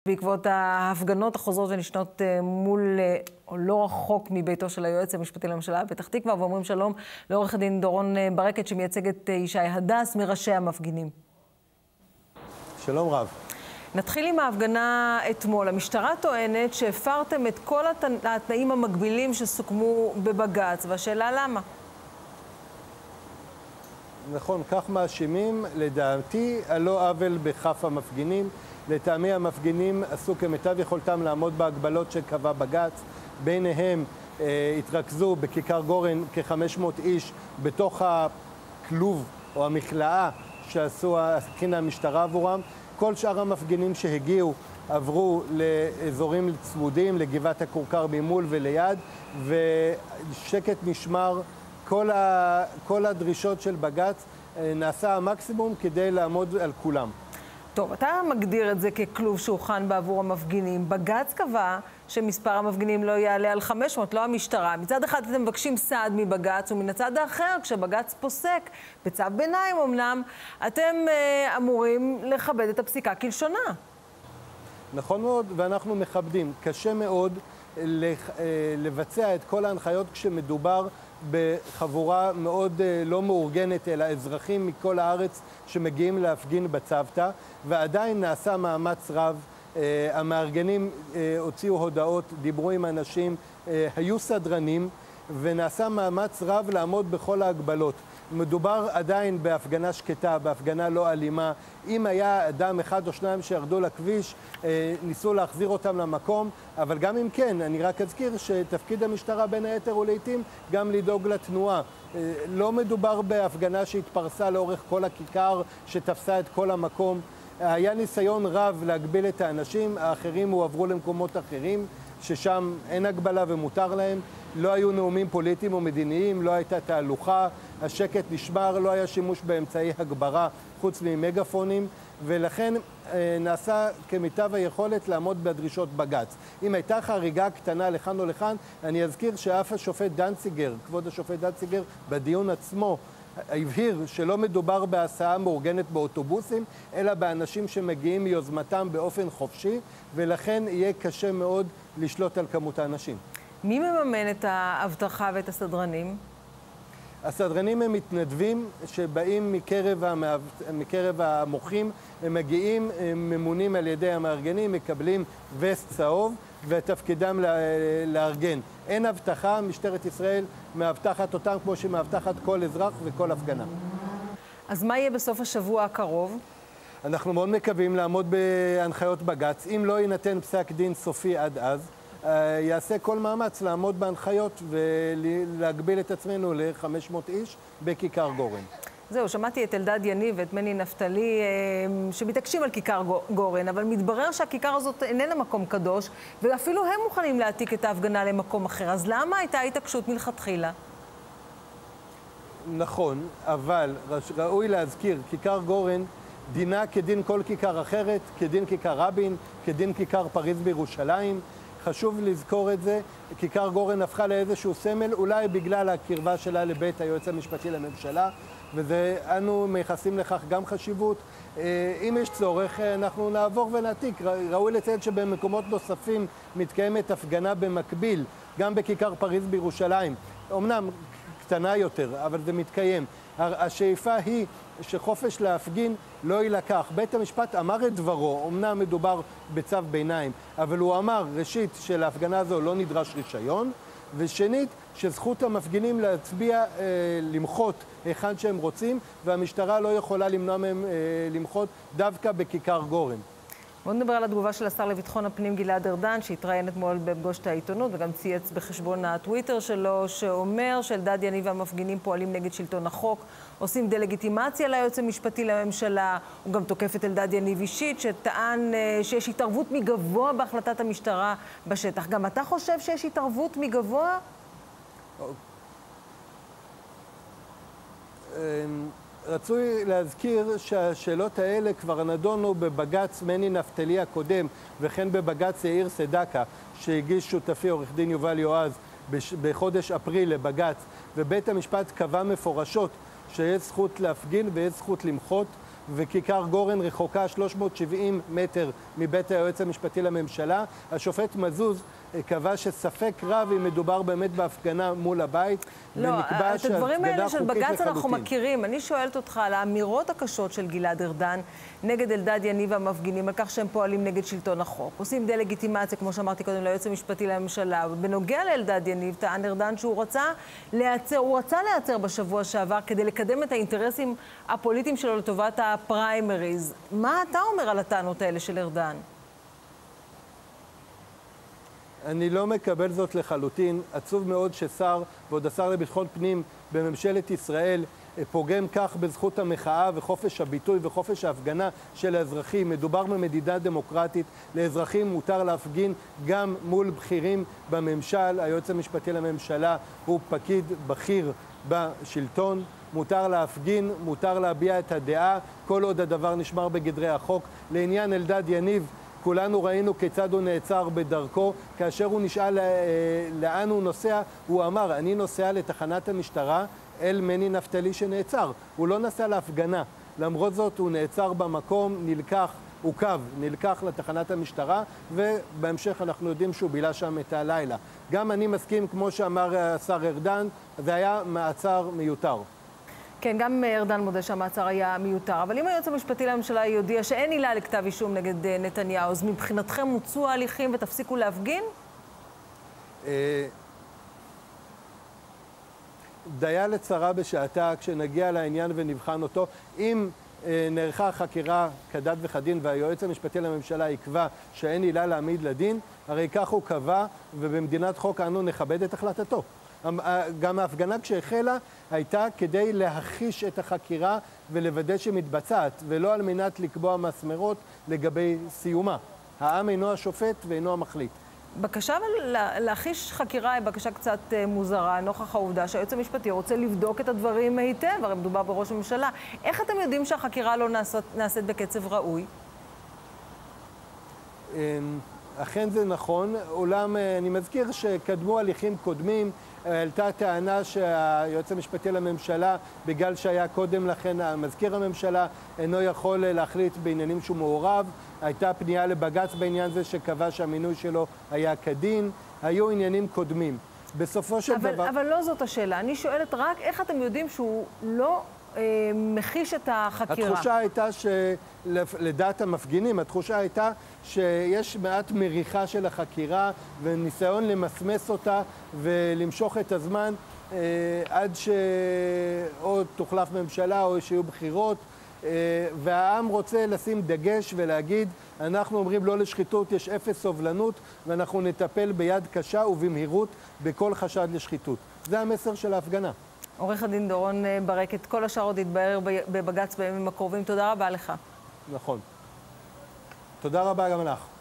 בעקבות ההפגנות החוזרות ונשנות מול, או לא רחוק מביתו של היועץ המשפטי לממשלה בפתח תקווה, ואומרים שלום לעורך הדין דורון ברקת שמייצג את ישי הדס מראשי המפגינים. שלום רב. נתחיל עם ההפגנה אתמול. המשטרה טוענת שהפרתם את כל התנאים המגבילים שסוכמו בבג"ץ, והשאלה למה? נכון, כך מאשימים, לדעתי, הלא עוול בכף המפגינים. לטעמי המפגינים עשו כמיטב יכולתם לעמוד בהגבלות שקבע בג"ץ. ביניהם התרכזו בכיכר גורן כ-500 איש בתוך הכלוב או המכלאה הכינה המשטרה עבורם. כל שאר המפגינים שהגיעו עברו לאזורים צמודים, לגבעת הכורכר ממול וליד, ושקט נשמר. כל הדרישות של בג"ץ נעשה המקסימום כדי לעמוד על כולם. טוב, אתה מגדיר את זה ככלוב שהוכן בעבור המפגינים. בג"ץ קבע שמספר המפגינים לא יעלה על 500, לא המשטרה. מצד אחד אתם מבקשים סעד מבג"ץ, ומן הצד האחר, כשבג"ץ פוסק בצו ביניים אמנם, אתם אמורים לכבד את הפסיקה כלשונה. נכון מאוד, ואנחנו מכבדים. קשה מאוד לבצע את כל ההנחיות כשמדובר בחבורה מאוד לא מאורגנת, אלא אזרחים מכל הארץ שמגיעים להפגין בצוותא, ועדיין נעשה מאמץ רב. המארגנים הוציאו הודעות, דיברו עם אנשים, היו סדרנים, ונעשה מאמץ רב לעמוד בכל ההגבלות. מדובר עדיין בהפגנה שקטה, בהפגנה לא אלימה. אם היה אדם אחד או שניים שירדו לכביש, ניסו להחזיר אותם למקום, אבל גם אם כן, אני רק אזכיר שתפקיד המשטרה בין היתר הוא לעתים גם לדאוג לתנועה. לא מדובר בהפגנה שהתפרסה לאורך כל הכיכר, שתפסה את כל המקום. היה ניסיון רב להגביל את האנשים, האחרים הועברו למקומות אחרים, ששם אין הגבלה ומותר להם. לא היו נאומים פוליטיים או מדיניים, לא הייתה תהלוכה, השקט נשמר, לא היה שימוש באמצעי הגברה חוץ ממגפונים, ולכן נעשה כמיטב היכולת לעמוד בדרישות בג"ץ. אם הייתה חריגה קטנה לכאן או לכאן, אני אזכיר שאף השופט דנציגר, כבוד השופט דנציגר, בדיון עצמו, הבהיר שלא מדובר בהסעה מאורגנת באוטובוסים, אלא באנשים שמגיעים מיוזמתם באופן חופשי, ולכן יהיה קשה מאוד לשלוט על כמות האנשים. מי מממן את האבטחה ואת הסדרנים? הסדרנים הם מתנדבים שבאים מקרב המוחים, הם מגיעים, הם ממונים על ידי המארגנים, מקבלים וסט צהוב, ותפקידם לארגן. אין הבטחה, משטרת ישראל מאבטחת אותם כמו שמאבטחת כל אזרח וכל הפגנה. אז מה יהיה בסוף השבוע הקרוב? אנחנו מאוד מקווים לעמוד בהנחיות בג"ץ. אם לא יינתן פסק דין סופי עד אז, יעשה כל מאמץ לעמוד בהנחיות ולהגביל את עצמנו ל-500 איש בכיכר גורן. זהו, שמעתי את אלדד יניב ואת מני נפתלי שמתעקשים על כיכר גורן, אבל מתברר שהכיכר הזאת איננה מקום קדוש, ואפילו הם מוכנים להעתיק את ההפגנה למקום אחר. אז למה הייתה התעקשות מלכתחילה? נכון, אבל ראוי להזכיר, כיכר גורן דינה כדין כל כיכר אחרת, כדין כיכר רבין, כדין כיכר פריז בירושלים. חשוב לזכור את זה. כיכר גורן הפכה לאיזשהו סמל, אולי בגלל הקרבה שלה לבית היועץ המשפטי לממשלה, ואנו מייחסים לכך גם חשיבות. אם יש צורך, אנחנו נעבור ונעתיק. ראוי לציין שבמקומות נוספים מתקיימת הפגנה במקביל, גם בכיכר פריז בירושלים. אמנם קטנה יותר, אבל זה מתקיים. השאיפה היא שחופש להפגין לא יילקח. בית המשפט אמר את דברו, אמנם מדובר בצו ביניים, אבל הוא אמר, ראשית, שלהפגנה הזו לא נדרש רישיון, ושנית, שזכות המפגינים להצביע, למחות היכן שהם רוצים, והמשטרה לא יכולה למנוע מהם למחות דווקא בכיכר גורן. בואו נדבר על התגובה של השר לביטחון הפנים גלעד ארדן, שהתראיין אתמול בפגוש את העיתונות, וגם צייץ בחשבון הטוויטר שלו, שאומר שאלדד יניב והמפגינים פועלים נגד שלטון החוק, עושים דה-לגיטימציה ליועץ המשפטי לממשלה. הוא גם תוקף את אלדד יניב אישית, שטען שיש התערבות מגבוה בהחלטת המשטרה בשטח. גם אתה חושב שיש התערבות מגבוה? רצוי להזכיר שהשאלות האלה כבר נדונו בבג"ץ מני נפתלי הקודם, וכן בבג"ץ יאיר סדקה, שהגיש שותפי עורך דין יובל יועז בחודש אפריל לבג"ץ, ובית המשפט קבע מפורשות שיש זכות להפגין ויש זכות למחות, וכיכר גורן רחוקה 370 מטר מבית היועץ המשפטי לממשלה. השופט מזוז קבע שספק רב אם מדובר באמת בהפגנה מול הבית, ונקבע את הדברים האלה של בג"ץ אנחנו לחלוטין. מכירים. אני שואלת אותך על האמירות הקשות של גלעד ארדן נגד אלדד יניב והמפגינים, על כך שהם פועלים נגד שלטון החוק. עושים דה-לגיטימציה, כמו שאמרתי קודם, ליועץ המשפטי לממשלה. בנוגע לאלדד יניב, טען ארדן שהוא רצה להיעצר בשבוע שעבר כדי לקדם את האינטרסים הפוליטיים שלו לטובת הפריימריז. מה אתה אומר על הטענות האלה של ארדן? אני לא מקבל זאת לחלוטין. עצוב מאוד ששר, ועוד השר לביטחון פנים בממשלת ישראל, פוגם כך בזכות המחאה וחופש הביטוי וחופש ההפגנה של האזרחים. מדובר במדינה דמוקרטית, לאזרחים מותר להפגין גם מול בכירים בממשל. היועץ המשפטי לממשלה הוא פקיד בכיר בשלטון. מותר להפגין, מותר להביע את הדעה, כל עוד הדבר נשמר בגדרי החוק. לעניין אלדד יניב, כולנו ראינו כיצד הוא נעצר בדרכו. כאשר הוא נשאל לאן הוא נוסע, הוא אמר, אני נוסע לתחנת המשטרה אל מני נפתלי שנעצר. הוא לא נסע להפגנה. למרות זאת הוא נעצר במקום, נלקח לתחנת המשטרה, ובהמשך אנחנו יודעים שהוא בילה שם את הלילה. גם אני מסכים, כמו שאמר השר ארדן, זה היה מעצר מיותר. כן, גם ארדן מודה שהמעצר היה מיותר. אבל אם היועץ המשפטי לממשלה יודיע שאין עילה לכתב אישום נגד נתניהו, אז מבחינתכם מוצאו ההליכים ותפסיקו להפגין? דיה לצרה בשעתה כשנגיע לעניין ונבחן אותו. אם נערכה חקירה כדת וכדין והיועץ המשפטי לממשלה יקבע שאין עילה להעמיד לדין, הרי כך הוא קבע, ובמדינת חוק אנו נכבד את החלטתו. גם ההפגנה כשהחלה הייתה כדי להחיש את החקירה ולוודא שמתבצעת, ולא על מנת לקבוע מסמרות לגבי סיומה. העם אינו השופט ואינו המחליט. בקשה להחיש חקירה היא בקשה קצת מוזרה, נוכח העובדה שהיועץ המשפטי רוצה לבדוק את הדברים היטב, הרי מדובר בראש הממשלה. איך אתם יודעים שהחקירה לא נעשית בקצב ראוי? אכן זה נכון, אולם אני מזכיר שקדמו הליכים קודמים, עלתה טענה שהיועץ המשפטי לממשלה, בגלל שהיה קודם לכן מזכיר הממשלה, אינו יכול להחליט בעניינים שהוא מעורב. הייתה פנייה לבג"ץ בעניין זה שקבע שהמינוי שלו היה כדין. היו עניינים קודמים. בסופו של דבר... אבל לא זאת השאלה. אני שואלת רק איך אתם יודעים שהוא לא מחיש את החקירה. התחושה הייתה שלדעת המפגינים, התחושה הייתה שיש מעט מריחה של החקירה וניסיון למסמס אותה ולמשוך את הזמן עד שאו תוחלף ממשלה או שיהיו בחירות, והעם רוצה לשים דגש ולהגיד, אנחנו אומרים לא לשחיתות, יש אפס סובלנות, ואנחנו נטפל ביד קשה ובמהירות בכל חשד לשחיתות. זה המסר של ההפגנה. עורך הדין דורון ברקת, כל השאר עוד יתבהר בבג"ץ בימים הקרובים. תודה רבה לך. נכון. תודה רבה גם לך.